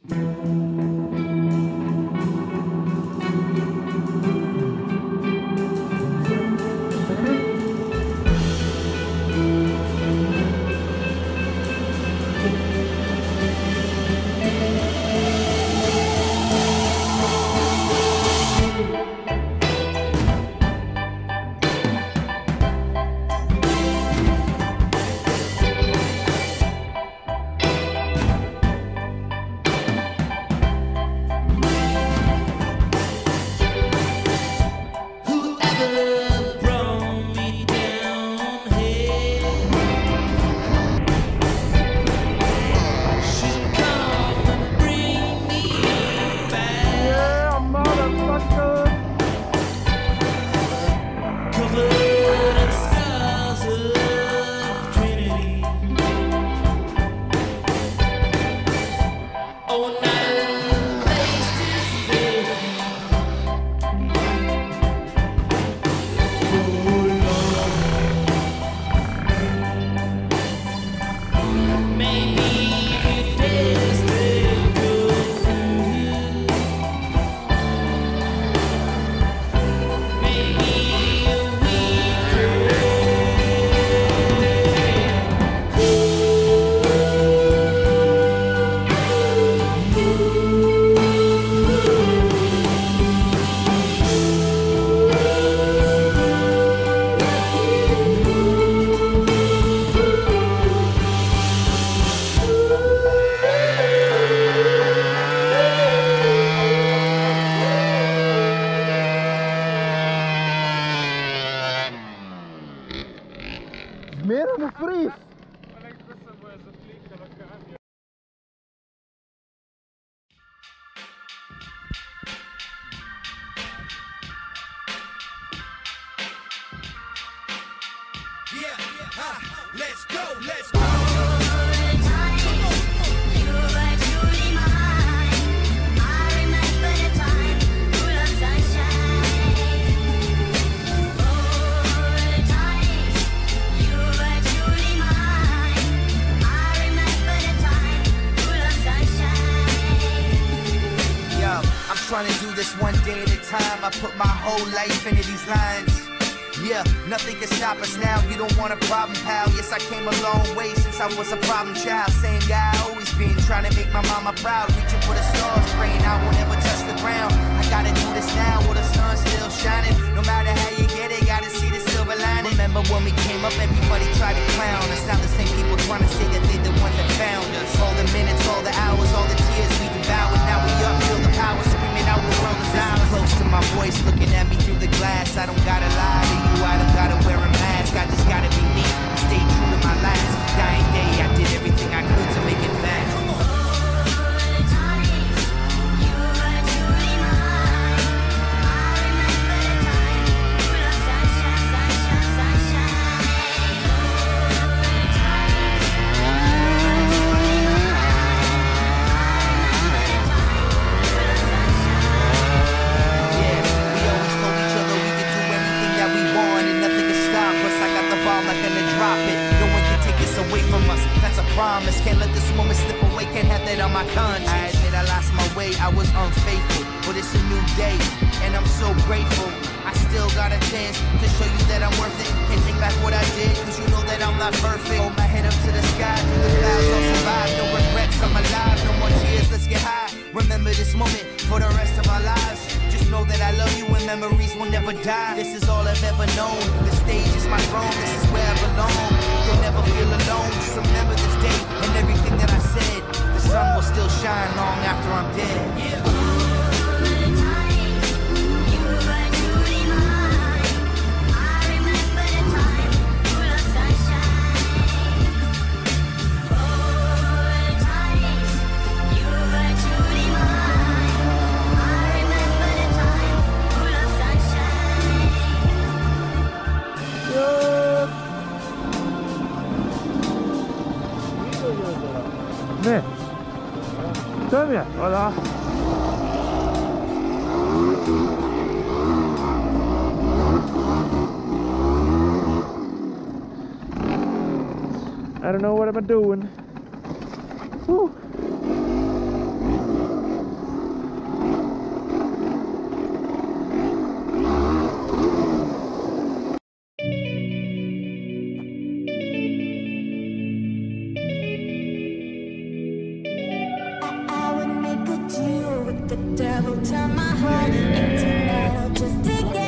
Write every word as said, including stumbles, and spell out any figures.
Мера фриз! Let's go, let's go. Trying to do this one day at a time. I put my whole life into these lines. Yeah, nothing can stop us now. You don't want a problem, pal. Yes, I came a long way since I was a problem child. Same guy I always been, trying to make my mama proud. Reaching for the stars, praying I won't ever touch the ground. I gotta do this now while the sun's still shining. No matter how you get it, gotta see the silver lining. Remember when we came up, everybody tried to clown us. Now the same people trying to say that they're the ones that found us. All the minutes, all the hours, all the tears we devoured. Now we up, feel the power, screaming out the world is ours. Close to my voice, looking at me through the glass. I don't gotta lie to you, I don't gotta wear a mask. I just gotta be me, stay true to my last dying day. I did everything I could to make it back. Promise, can't let this moment slip away, can't have that on my conscience. I admit I lost my way, I was unfaithful, but it's a new day, and I'm so grateful. I still got a chance to show you that I'm worth it. Can't take back what I did, cause you know that I'm not perfect. Hold my head up to the sky, through the clouds, I'll survive. No regrets, I'm alive, no more tears, let's get high. Remember this moment for the rest of our lives. Just know that I love you and memories will never die. This is all I've ever known, the stage is my throne, this is where I belong. You'll never feel alone, just remember this day and everything that I said. The sun will still shine long after I'm dead. Yeah. 네, 처음이야. voilà. I don't know what I'm doing. Whew. devil turn my heart into metal just to get